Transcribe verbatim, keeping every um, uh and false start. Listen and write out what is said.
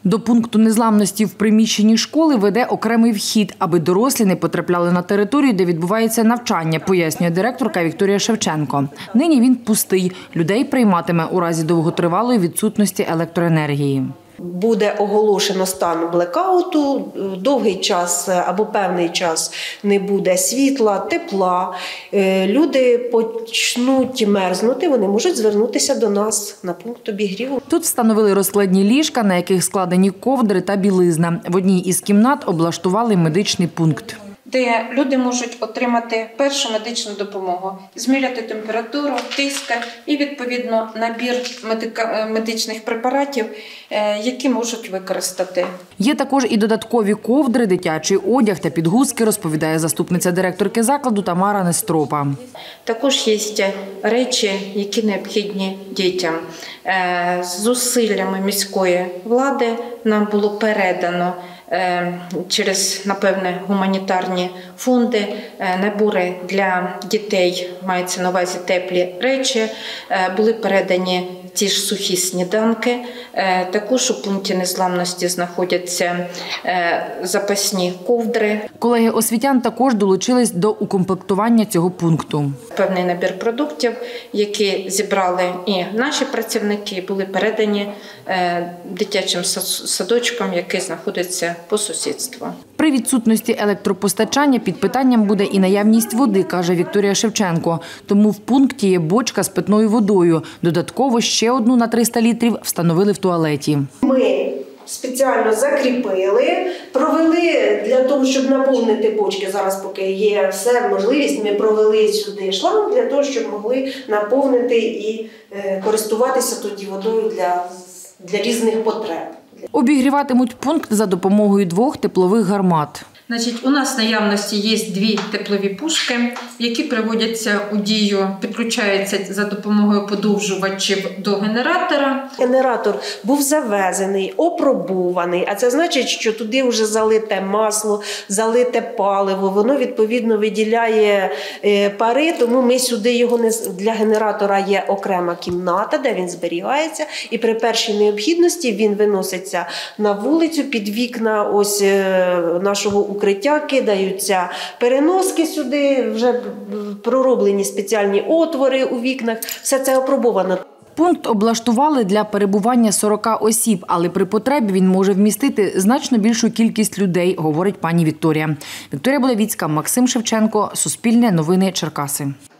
До пункту незламності в приміщенні школи веде окремий вхід, аби дорослі не потрапляли на територію, де відбувається навчання, пояснює директорка Вікторія Шевченко. Нині він пустий. Людей прийматиме у разі довготривалої відсутності електроенергії. Буде оголошено стан блекауту, довгий час або певний час не буде світла, тепла. Люди почнуть мерзнути, вони можуть звернутися до нас на пункт обігріву. Тут встановили розкладні ліжка, на яких складені ковдри та білизна. В одній із кімнат облаштували медичний пункт, де люди можуть отримати першу медичну допомогу, зміряти температуру, тиск і, відповідно, набір медичних препаратів, які можуть використати. Є також і додаткові ковдри, дитячий одяг та підгузки, розповідає заступниця директорки закладу Тамара Нестропа. Також є речі, які необхідні дітям. З зусиллями міської влади нам було передано через, напевне, гуманітарні фонди, набори для дітей, мається на увазі теплі речі, були передані ті ж сухі сніданки. Також у пункті незламності знаходяться запасні ковдри. Колеги освітян також долучились до укомплектування цього пункту. Певний набір продуктів, які зібрали і наші працівники, були передані дитячим садочкам, який знаходиться по сусідству. При відсутності електропостачання під питанням буде і наявність води, каже Вікторія Шевченко. Тому в пункті є бочка з питною водою. Додатково ще одну на триста літрів встановили в туалеті. Ми спеціально закріпили, провели для того, щоб наповнити бочки. Зараз поки є все, можливість, ми провели сюди шланг для того, щоб могли наповнити і користуватися тоді водою для, для різних потреб. Обігріватимуть пункт за допомогою двох теплових гармат. Значить, у нас в наявності є дві теплові пушки, які приводяться у дію, підключаються за допомогою подовжувачів до генератора. Генератор був завезений, опробований, а це значить, що туди вже залите масло, залите паливо, воно відповідно виділяє пари, тому ми сюди його не... Для генератора є окрема кімната, де він зберігається, і при першій необхідності він виноситься на вулицю під вікна ось нашого укриття, кидаються переноски сюди, вже пророблені спеціальні отвори у вікнах, все це опробовано. Пункт облаштували для перебування сорока осіб, але при потребі він може вмістити значно більшу кількість людей, говорить пані Вікторія. Вікторія Булавіцька, Максим Шевченко, Суспільне новини, Черкаси.